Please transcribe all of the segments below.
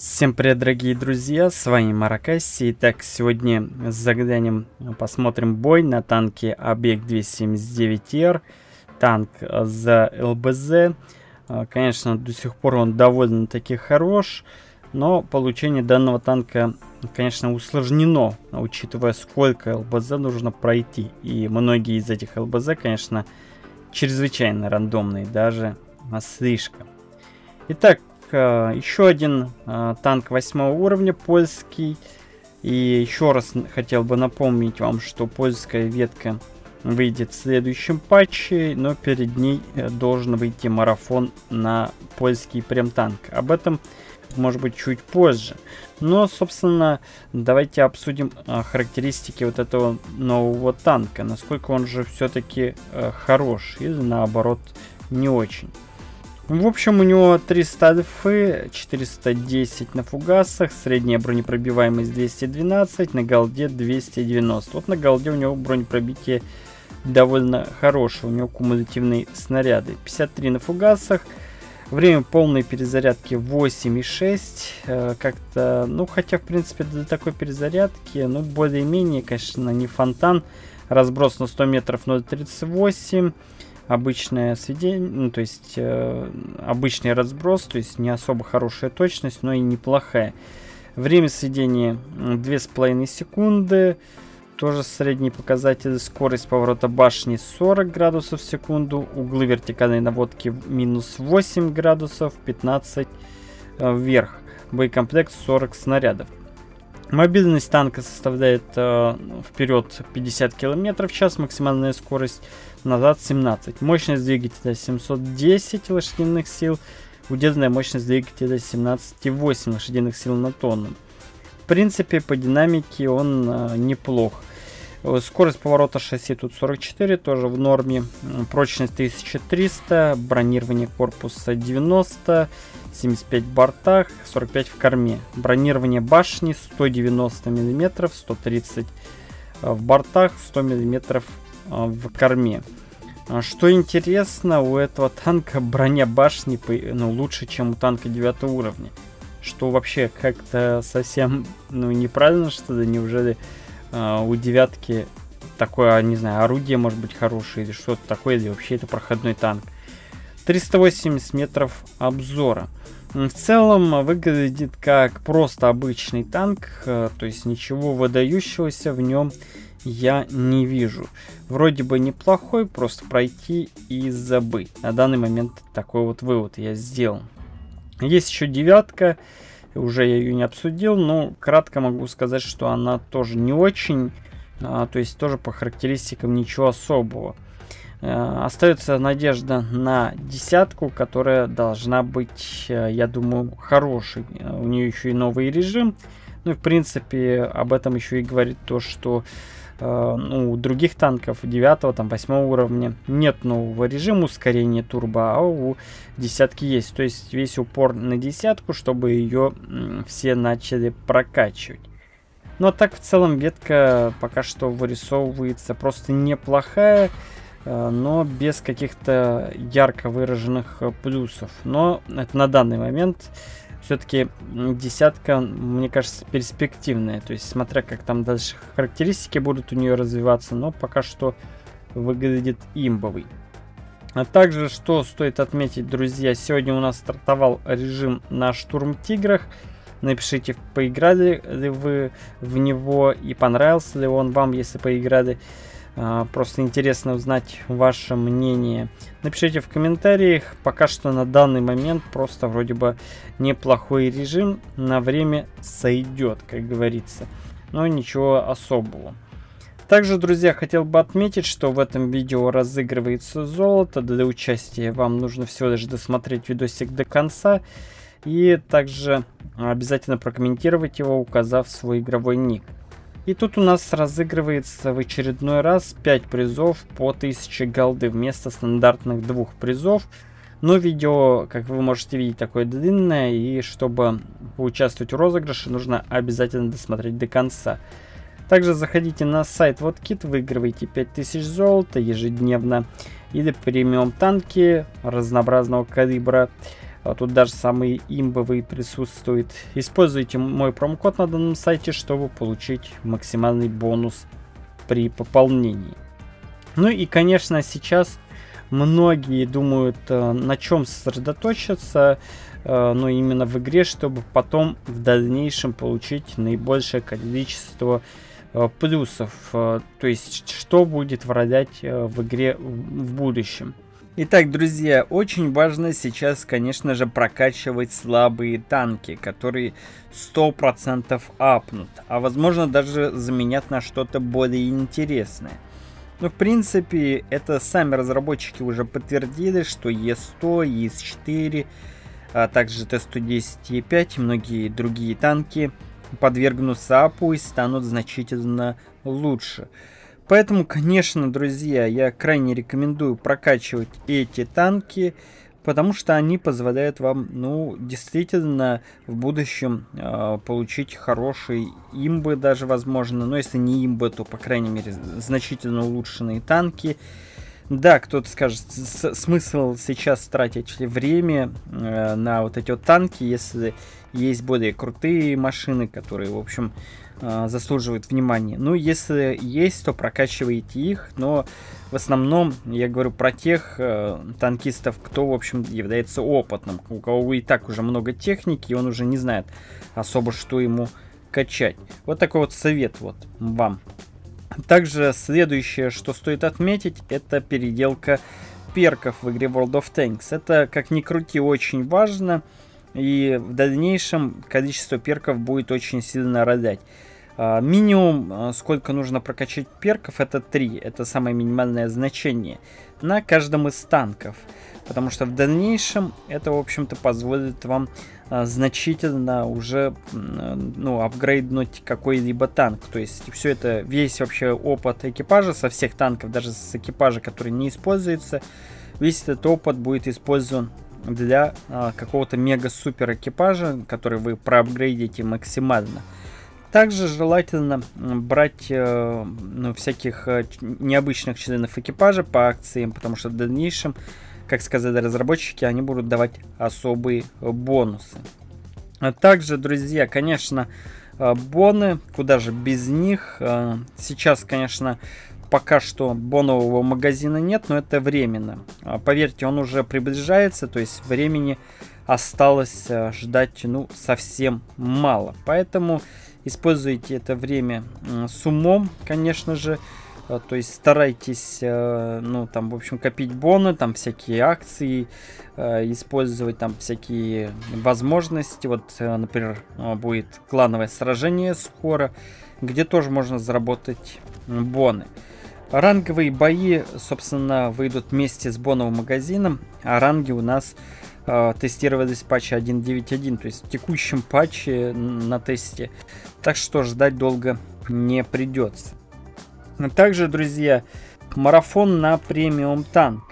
Всем привет, дорогие друзья, с вами Маракаси. Итак, сегодня заглянем, посмотрим бой на танке Объект 279Р, танк за ЛБЗ. Конечно, до сих пор он довольно-таки хорош, но получение данного танка, конечно, усложнено, учитывая, сколько ЛБЗ нужно пройти. И многие из этих ЛБЗ, конечно, чрезвычайно рандомные, даже слишком. Итак, еще один танк 8 уровня, польский. И еще раз хотел бы напомнить вам, что польская ветка выйдет в следующем патче, но перед ней должен выйти марафон на польский прем-танк. Об этом, может быть, чуть позже. Но, собственно, давайте обсудим характеристики вот этого нового танка. Насколько он же все-таки хорош или, наоборот, не очень. В общем, у него 300 альфы, 410 на фугасах, средняя бронепробиваемость 212, на голде 290. Вот на голде у него бронепробитие довольно хорошее, у него кумулятивные снаряды. 53 на фугасах, время полной перезарядки 8,6. Как-то, ну, хотя, в принципе, для такой перезарядки, ну, более-менее, конечно, не фонтан. Разброс на 100 метров 0,38. Обычное сведение, ну, то есть обычный разброс, то есть не особо хорошая точность, но и неплохая. Время сведения 2,5 секунды, тоже средний показатель. Скорость поворота башни 40 градусов в секунду, углы вертикальной наводки минус 8 градусов, 15 вверх. Боекомплект 40 снарядов. Мобильность танка составляет вперед 50 км в час, максимальная скорость назад 17. Мощность двигателя 710 лошадиных сил, удельная мощность двигателя 17,8 лошадиных сил на тонну. В принципе, по динамике он неплох. Скорость поворота шасси тут 44, тоже в норме. Прочность 1300, бронирование корпуса 90, 75 в бортах, 45 в корме. Бронирование башни 190 мм, 130 в бортах, 100 мм в корме. Что интересно, у этого танка броня башни лучше, чем у танка 9 уровня. Что вообще как-то совсем неправильно, что ли? Неужели у девятки такое, не знаю, орудие может быть хорошее или что-то такое, или вообще это проходной танк. 380 метров обзора. В целом выглядит как просто обычный танк, то есть ничего выдающегося в нем я не вижу. Вроде бы неплохой, просто пройти и забыть. На данный момент такой вот вывод я сделал. Есть еще девятка, уже я ее не обсудил, но кратко могу сказать, что она тоже не очень, то есть тоже по характеристикам ничего особого. Остается надежда на десятку, которая должна быть, я думаю, хорошей. У нее еще и новый режим. Ну и в принципе об этом еще и говорит то, что у других танков 9, там 8 уровня нет нового режима ускорения турбо, а у десятки есть. То есть весь упор на десятку, чтобы ее все начали прокачивать. Ну а так в целом ветка пока что вырисовывается просто неплохая, но без каких-то ярко выраженных плюсов. Но это на данный момент все-таки десятка, мне кажется, перспективная. То есть смотря как там дальше характеристики будут у нее развиваться, но пока что выглядит имбовый. А также, что стоит отметить, друзья, сегодня у нас стартовал режим на Штурм Тиграх. Напишите, поиграли ли вы в него и понравился ли он вам, если поиграли. Просто интересно узнать ваше мнение. Напишите в комментариях. Пока что на данный момент просто вроде бы неплохой режим. На время сойдет, как говорится. Но ничего особого. Также, друзья, хотел бы отметить, что в этом видео разыгрывается золото. Для участия вам нужно всего лишь досмотреть видосик до конца. И также обязательно прокомментировать его, указав свой игровой ник. И тут у нас разыгрывается в очередной раз 5 призов по 1000 голды вместо стандартных 2 призов. Но видео, как вы можете видеть, такое длинное, и чтобы поучаствовать в розыгрыше, нужно обязательно досмотреть до конца. Также заходите на сайт WotKit, выигрывайте 5000 золота ежедневно или премиум танки разнообразного калибра. Тут даже самые имбовые присутствуют. Используйте мой промокод на данном сайте, чтобы получить максимальный бонус при пополнении. Ну и, конечно, сейчас многие думают, на чем сосредоточиться, но именно в игре, чтобы потом в дальнейшем получить наибольшее количество плюсов, то есть что будет вралять в игре в будущем. Итак, друзья, очень важно сейчас, конечно же, прокачивать слабые танки, которые 100% апнут, а возможно даже заменят на что-то более интересное. Ну, в принципе, это сами разработчики уже подтвердили, что Е100, ЕС-4, а также Т-110 Е5 и многие другие танки подвергнутся апу и станут значительно лучше. Поэтому, конечно, друзья, я крайне рекомендую прокачивать эти танки, потому что они позволяют вам, ну, действительно в будущем получить хорошие имбы даже, возможно. Но если не имбы, то, по крайней мере, значительно улучшенные танки. Да, кто-то скажет, смысл сейчас тратить время на вот эти вот танки, если есть более крутые машины, которые, в общем, заслуживают внимания. Ну, если есть, то прокачивайте их, но в основном я говорю про тех танкистов, кто, в общем, является опытным, у кого и так уже много техники, и он уже не знает особо, что ему качать. Вот такой вот совет вот вам. Также следующее, что стоит отметить, это переделка перков в игре World of Tanks. Это, как ни крути, очень важно, и в дальнейшем количество перков будет очень сильно ролять. Минимум, сколько нужно прокачать перков, это 3. Это самое минимальное значение на каждом из танков. Потому что в дальнейшем это, в общем-то, позволит вам значительно уже, ну, апгрейднуть какой-либо танк. То есть все это, весь вообще опыт экипажа со всех танков, даже с экипажа, который не используется, весь этот опыт будет использован для какого-то мега-супер экипажа, который вы проапгрейдите максимально. Также желательно брать ну, всяких необычных членов экипажа по акциям, потому что в дальнейшем, как сказали разработчики, они будут давать особые бонусы. А также, друзья, конечно, боны, куда же без них. Сейчас, конечно, пока что бонового магазина нет, но это временно. Поверьте, он уже приближается, то есть времени осталось ждать, ну, совсем мало. Поэтому используйте это время с умом, конечно же. То есть старайтесь, ну, там, в общем, копить боны, там, всякие акции, использовать там всякие возможности. Вот, например, будет клановое сражение скоро, где тоже можно заработать боны. Ранговые бои, собственно, выйдут вместе с боновым магазином, а ранги у нас тестировались в патче 1.9.1, то есть в текущем патче на тесте. Так что ждать долго не придется. Также, друзья, марафон на премиум танк.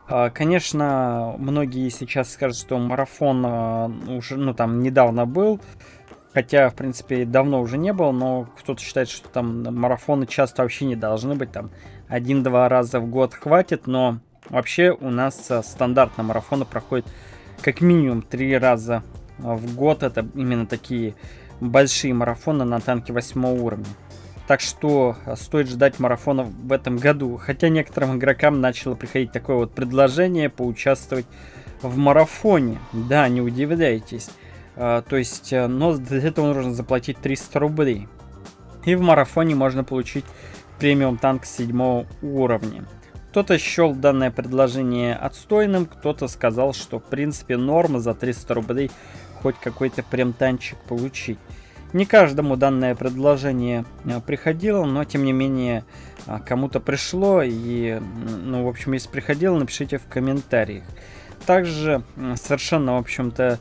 Конечно, многие сейчас скажут, что марафон уже, ну, там недавно был. Хотя, в принципе, давно уже не было, но кто-то считает, что там марафоны часто вообще не должны быть. Там 1-2 раза в год хватит, но вообще у нас стандартно марафоны проходят как минимум 3 раза в год. Это именно такие большие марафоны на танке 8 уровня. Так что стоит ждать марафонов в этом году. Хотя некоторым игрокам начало приходить такое вот предложение поучаствовать в марафоне. Да, не удивляйтесь. То есть, но для этого нужно заплатить 300 рублей. И в марафоне можно получить премиум танк 7 уровня. Кто-то счел данное предложение отстойным, кто-то сказал, что в принципе норма за 300 рублей хоть какой-то прем-танчик получить. Не каждому данное предложение приходило, но тем не менее кому-то пришло. И, ну, в общем, если приходило, напишите в комментариях. Также совершенно, в общем-то,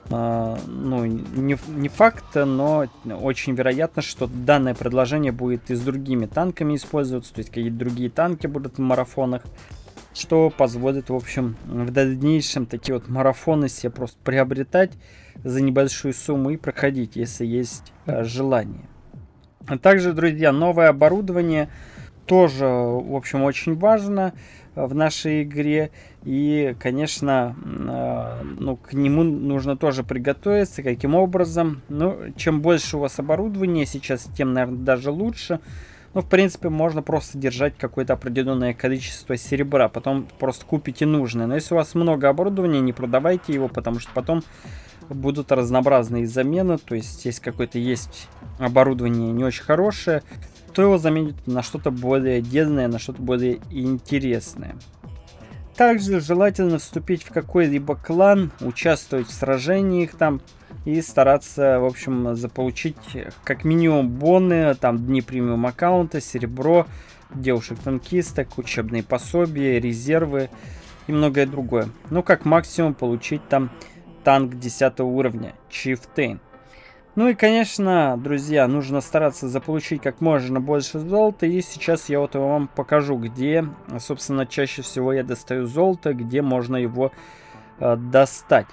ну, не факт, но очень вероятно, что данное предложение будет и с другими танками использоваться, то есть какие-то другие танки будут в марафонах, что позволит, в общем, в дальнейшем такие вот марафоны себе просто приобретать за небольшую сумму и проходить, если есть желание. А также, друзья, новое оборудование тоже, в общем, очень важно в нашей игре. И, конечно, ну, к нему нужно тоже приготовиться. Каким образом? Ну, чем больше у вас оборудования сейчас, тем, наверное, даже лучше. Ну, в принципе, можно просто держать какое-то определенное количество серебра. Потом просто купите нужное. Но если у вас много оборудования, не продавайте его, потому что потом будут разнообразные замены. То есть, если какое-то есть оборудование не очень хорошее, то его заменят на что-то более дельное, на что-то более интересное. Также желательно вступить в какой-либо клан, участвовать в сражениях там и стараться, в общем, заполучить как минимум боны, там дни премиум аккаунта, серебро, девушек-танкисток, учебные пособия, резервы и многое другое. Ну, как максимум получить там танк 10 уровня, Chieftain. Ну и, конечно, друзья, нужно стараться заполучить как можно больше золота. И сейчас я вот вам покажу, где, собственно, чаще всего я достаю золото, где можно его достать.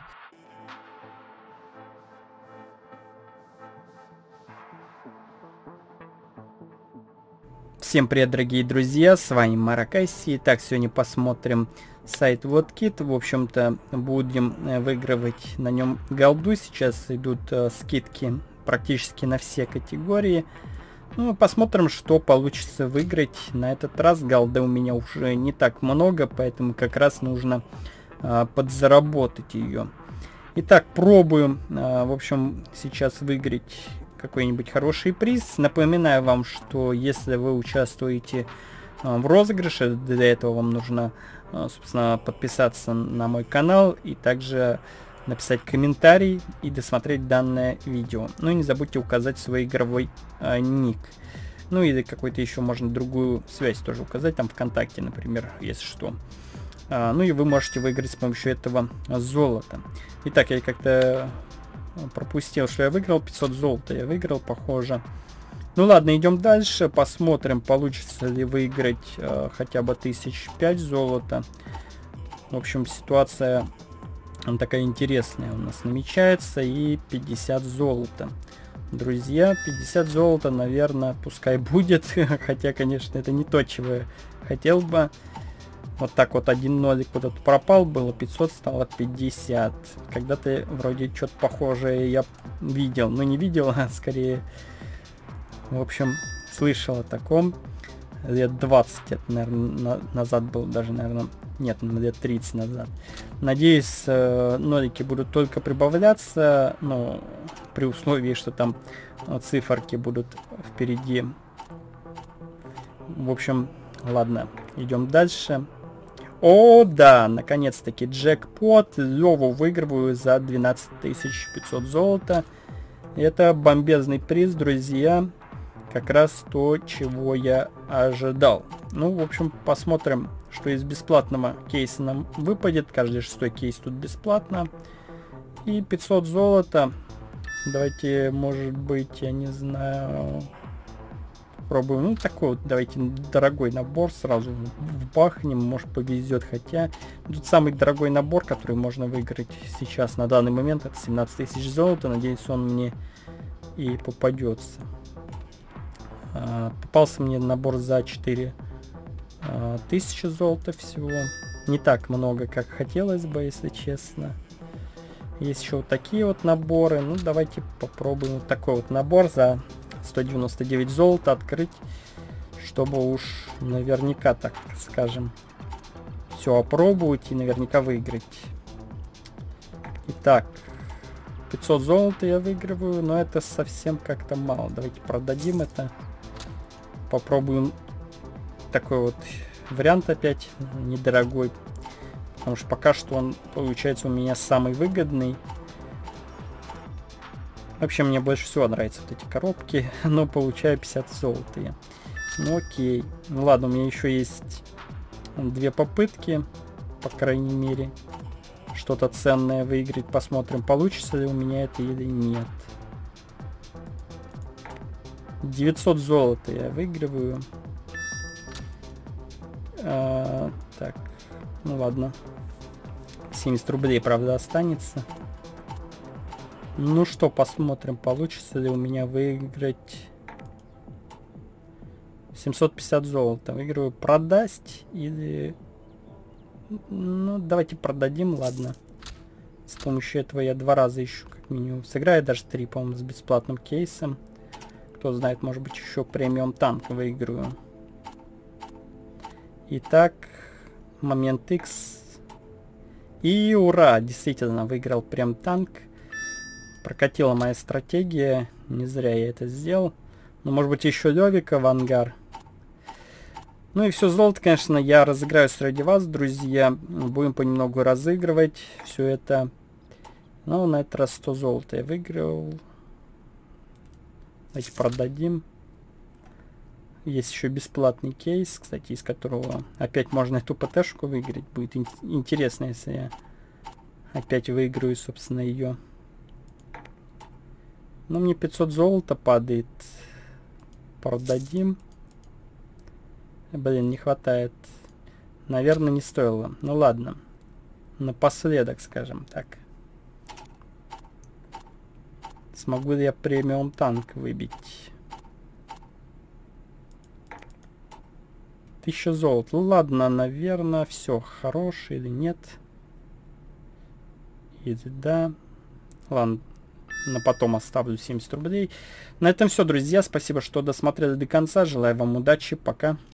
Всем привет, дорогие друзья, с вами Маракайси. Итак, сегодня посмотрим сайт WotKit. В общем-то, будем выигрывать на нем голду. Сейчас идут скидки практически на все категории. Ну, посмотрим, что получится выиграть. На этот раз голды у меня уже не так много, поэтому как раз нужно подзаработать ее. Итак, пробуем, в общем, сейчас выиграть какой-нибудь хороший приз. Напоминаю вам, что если вы участвуете в розыгрыше, для этого вам нужно, собственно, подписаться на мой канал и также написать комментарий и досмотреть данное видео. Ну и не забудьте указать свой игровой ник. Ну или какой-то еще можно другую связь тоже указать, там ВКонтакте, например, если что. Ну и вы можете выиграть с помощью этого золота. Итак, я как-то пропустил, что я выиграл 500 золота. Я выиграл, похоже. Ну ладно, идем дальше. Посмотрим, получится ли выиграть хотя бы 1005 золота. В общем, ситуация такая интересная у нас намечается. И 50 золота. Друзья, 50 золота, наверное, пускай будет. Хотя, конечно, это не то, чего я хотел бы. Вот так вот один нолик куда-то пропал, было 500, стало 50. Когда-то вроде что-то похожее я видел, но не видел, а скорее, в общем, слышал о таком. Лет 20 это, наверное, назад был, даже, наверное, нет, лет 30 назад. Надеюсь, нолики будут только прибавляться, но при условии, что там циферки будут впереди. В общем, ладно, идем дальше. О, да, наконец-таки джекпот. Леву выигрываю за 12 500 золота. Это бомбезный приз, друзья. Как раз то, чего я ожидал. Ну, в общем, посмотрим, что из бесплатного кейса нам выпадет. Каждый шестой кейс тут бесплатно. И 500 золота. Давайте, может быть, я не знаю... Пробуем. Ну, такой вот, давайте, дорогой набор сразу вбахнем, может повезет, хотя тут самый дорогой набор, который можно выиграть сейчас на данный момент, это 17 000 золота, надеюсь, он мне и попадется. Попался мне набор за 4 000 золота всего, не так много, как хотелось бы, если честно. Есть еще вот такие вот наборы, ну, давайте попробуем вот такой вот набор за 199 золота открыть, чтобы уж наверняка, так скажем, все опробовать и наверняка выиграть. Итак, 500 золота я выигрываю, но это совсем как-то мало. Давайте продадим это. Попробуем такой вот вариант опять, недорогой, потому что пока что он получается у меня самый выгодный. Вообще, мне больше всего нравятся вот эти коробки, но получаю 50 золота я. Ну окей. Ну ладно, у меня еще есть 2 попытки, по крайней мере, что-то ценное выиграть. Посмотрим, получится ли у меня это или нет. 900 золота я выигрываю. Так, ну ладно. 70 рублей, правда, останется. Ну что, посмотрим, получится ли у меня выиграть 750 золота. Выигрываю продать или... Ну, давайте продадим, ладно. С помощью этого я 2 раза ищу как минимум. Сыграю даже 3, по-моему, с бесплатным кейсом. Кто знает, может быть, еще премиум танк выиграю. Итак, момент X. И ура! Действительно, выиграл прям танк. Прокатила моя стратегия. Не зря я это сделал. Но, может быть, еще Левика в ангар. Ну и все золото, конечно, я разыграю среди вас, друзья. Будем понемногу разыгрывать все это. Ну, на этот раз 100 золота я выиграл. Давайте продадим. Есть еще бесплатный кейс, кстати, из которого опять можно эту ПТ-шку выиграть. Будет интересно, если я опять выиграю, собственно, ее. Но мне 500 золота падает. Продадим. Блин, не хватает. Наверное, не стоило. Ну ладно. Напоследок, скажем так. Смогу ли я премиум танк выбить? 1000 золота. Ну ладно, наверное, все. Хороший или нет? Или да. Ладно. На потом оставлю 70 рублей. На этом все, друзья. Спасибо, что досмотрели до конца. Желаю вам удачи. Пока.